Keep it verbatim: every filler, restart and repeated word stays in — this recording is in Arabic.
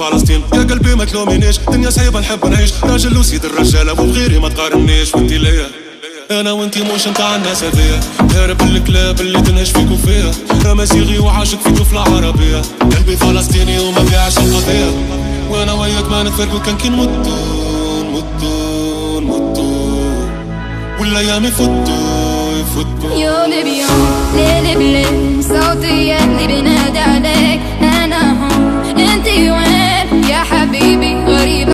فلسطين. يا قلبي ما تلومينيش، دنيا صعيبة نحب نعيش، راجل وسيد الرجالة وبغيري ما تقارنيش. وانتي ليا انا وانتي موش نتاع الناس هذيا، هارب الكلاب اللي تنهش فيكو فيها، امازيغي وعاشق في طفلة عربية. قلبي فلسطيني وما بيعش القضية، وانا وياك ما نتفرقوا كان كي نموتو نموتو نموتو والايام يفوتو يفوتو. يومي بيوم ليلي بليل صوتي اللي بينادي عليك، انا هون انتي وين يا حبيبي؟